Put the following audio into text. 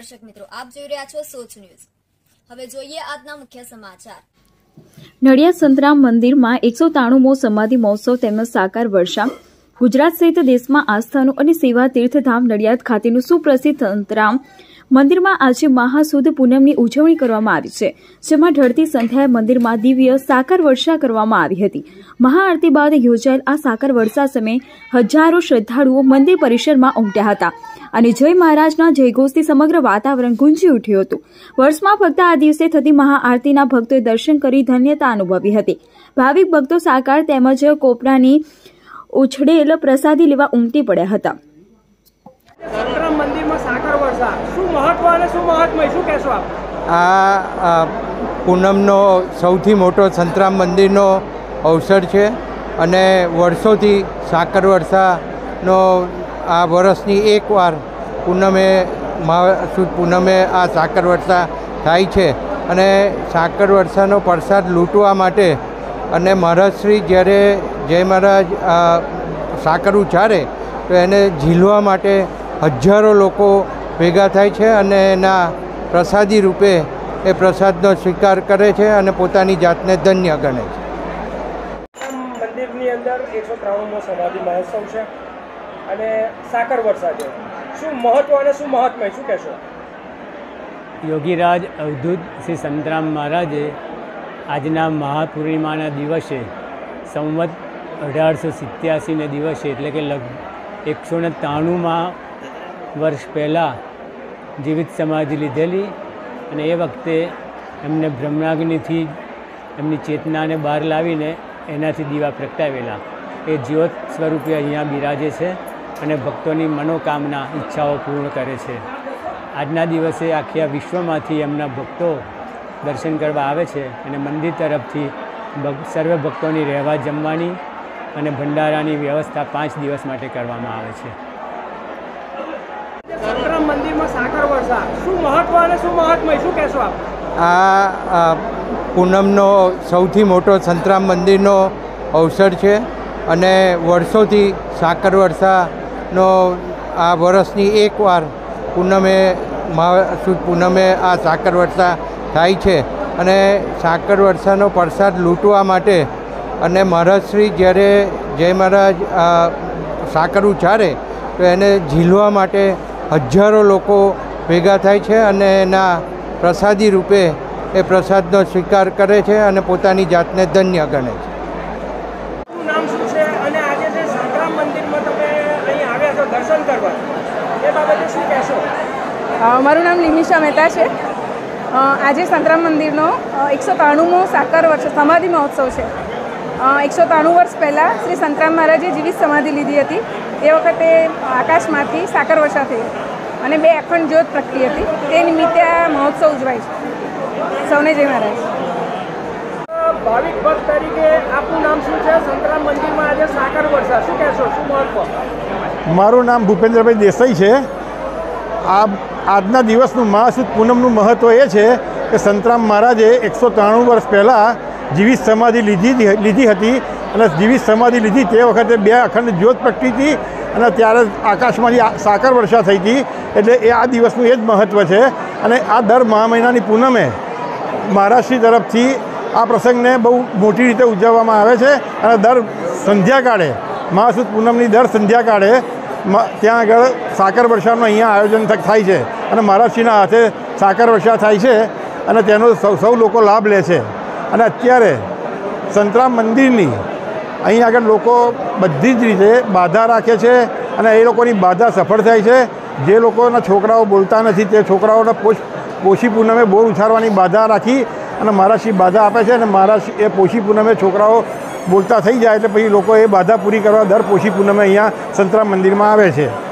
દર્શક મિત્રો, આપ જોઈ રહ્યા છો સોચ ન્યૂઝ। હવે જોઈએ આજના મુખ્ય સમાચાર। નડિયાદ સંતરામ મંદિરમાં 193મો સમાધિ મહોત્સવ તેમજ સાકાર વર્ષા। ગુજરાત સહિત દેશમાં આસ્થાનું અને સેવા તીર્થધામ નડિયાદ ખાતેનું સુપ્રસિદ્ધ સંતરામ મંદિરમાં આજે મહાસુદ પૂનમની ઉજવણી કરવામાં આવી છે, જેમાં ઢળતી સંધ્યાએ મંદિરમાં દિવ્ય સાકાર વર્ષા કરવામાં આવી હતી। મહાઆરતી બાદ યોજાયેલ આ સાકાર વર્ષા સમયે હજારો શ્રદ્ધાળુઓ મંદિર પરિસરમાં ઉમટ્યા હતા અને જય મહારાજના જયઘોષથી સમગ્ર વાતાવરણ ગુંજી ઉઠ્યું હતું। વર્ષમાં ફક્ત આ દિવસે થતી મહાઆરતીના ભક્તોએ દર્શન કરી ધન્યતા અનુભવી હતી। ભાવિક ભક્તો સાકાર તેમજ કોપરાની ઉછળેલ પ્રસાદી લેવા ઉમટી પડ્યા હતા। સંતરામ મંદિરમાં સાકાર વર્ષા શું મહત્વ અને શું મહાત્મય શું કહેશો આપ? આ પૂનમનો સૌથી મોટો સંતરામ મંદિરનો અવસર છે અને વર્ષોથી સાકાર વર્ષાનો આ વર્ષની એકવાર મહાસુદ પૂનમે આ સાકાર વર્ષા થાય છે અને સાકાર વર્ષાનો પ્રસાદ લૂંટવા માટે અને મહારાજશ્રી જ્યારે જય મહારાજ સાકર ઉચ્ચારે તો એને ઝીલવા માટે હજારો લોકો ભેગા થાય છે અને એના પ્રસાદી રૂપે એ પ્રસાદનો સ્વીકાર કરે છે અને પોતાની જાતને ધન્ય ગણે છે। મંદિરની અંદર 193મો સમાધિ મહોત્સવ છે અને સાકર વર્ષા છે, શું મહત્વ અને શું મહાત્મય શું કહેશો? યોગીરાજ અવધૂત શ્રી સંતરામ મહારાજે આજના મહાપૂર્ણિમાના દિવસે સંવત 1887ને દિવસે એટલે કે 193માં વર્ષ પહેલાં જીવિત સમાધિ લીધેલી અને એ વખતે એમને બ્રહ્માગ્નિથી એમની ચેતનાને બહાર લાવીને એનાથી દીવા પ્રગટાવેલા। એ જ્યોત સ્વરૂપે અહીંયા બિરાજે છે અને ભક્તોની મનોકામના ઈચ્છાઓ પૂર્ણ કરે છે। આજના દિવસે આખા વિશ્વમાંથી એમના ભક્તો દર્શન કરવા આવે છે અને મંદિર તરફથી સર્વે ભક્તોની રહેવા જમવાની અને ભંડારાની વ્યવસ્થા 5 દિવસ માટે કરવામાં આવે છે। સંતરામ મંદિરમાં સાકર વર્ષા શું મહત્વ અને શું મહાત્મય શું કહેશો આપ? આ પૂનમનો સૌથી મોટો સંતરામ મંદિરનો અવસર છે અને વર્ષોથી સાકર વર્ષાનો આ વર્ષની એકવાર મહાસુદ પૂનમે આ સાકર વર્ષા થાય છે અને સાકર વર્ષાનો પ્રસાદ લૂંટવા માટે અને મહારાજશ્રી જ્યારે જય મહારાજ સાકર ઉચ્ચારે તો એને ઝીલવા માટે હજારો લોકો ભેગા થાય છે અને એના પ્રસાદી રૂપે એ પ્રસાદનો સ્વીકાર કરે છે અને પોતાની જાતને ધન્ય ગણે છે। શું નામ શું છે અને આજે જે સંતરામ મંદિરમાં તમે અહીં આવ્યા છો દર્શન કરવા, એ બાબતે શું કહેશો? મારું નામ લિમિશા મહેતા છે। આજે સંતરામ મંદિરનો 193મો સાકાર વર્ષ સમાધિ મહોત્સવ છે। 193 વર્ષ પહેલાં શ્રી સંતરામ મહારાજે જીવિત સમાધિ લીધી હતી। એ વખતે આકાશમાંથી સાકર વર્ષા થઈ અને 2 અખંડ જ્યોત પ્રગટી હતી। તે નિમિત્તે આ મહોત્સવ ઉજવાય છે। સૌને જય મહારાજ। ભાવિક ભક્ત તરીકે આપનું નામ શું છે? સંતરામ મંદિરમાં આજે સાકર વર્ષા શું કહેશો, શું મહત્વ? મારું નામ ભૂપેન્દ્રભાઈ દેસાઈ છે। આજના દિવસનું મહાસુદ પૂનમનું મહત્ત્વ એ છે કે સંતરામ મહારાજે 193 વર્ષ પહેલાં જીવિત સમાધિ લીધી હતી અને જીવિત સમાધિ લીધી તે વખતે 2 અખંડ જ્યોત પ્રગટી હતી અને ત્યારે આકાશમાંથી સાકર વર્ષા થઈ હતી। એટલે એ આ દિવસનું એ જ મહત્ત્વ છે અને આ દર મહિનાની પૂનમે મહારાજશ્રી તરફથી આ પ્રસંગને બહુ મોટી રીતે ઉજવવામાં આવે છે અને દર સંધ્યાકાળે મહાસુદ પૂનમની દર સંધ્યાકાળે ત્યાં આગળ સાકર વર્ષાનું અહીંયા આયોજન થાય છે અને મહારાજશ્રીના હાથે સાકર વર્ષા થાય છે અને તેનો સૌ લોકો લાભ લે છે। અને અત્યારે સંતરામ મંદિરની અહીં આગળ લોકો બધી જ રીતે બાધા રાખે છે અને એ લોકોની બાધા સફળ થાય છે। જે લોકોના છોકરાઓ બોલતા નથી તે છોકરાઓને પોષી પૂનમે બોર ઉછાળવાની બાધા રાખી અને મહારાજશ્રી બાધા આપે છે અને મહારાજ એ પોષી પૂનમે છોકરાઓ બોલતા થઈ જાય એટલે પછી લોકો એ બાધા પૂરી કરવા દર પોષી પૂનમે અહીંયા સંતરામ મંદિરમાં આવે છે।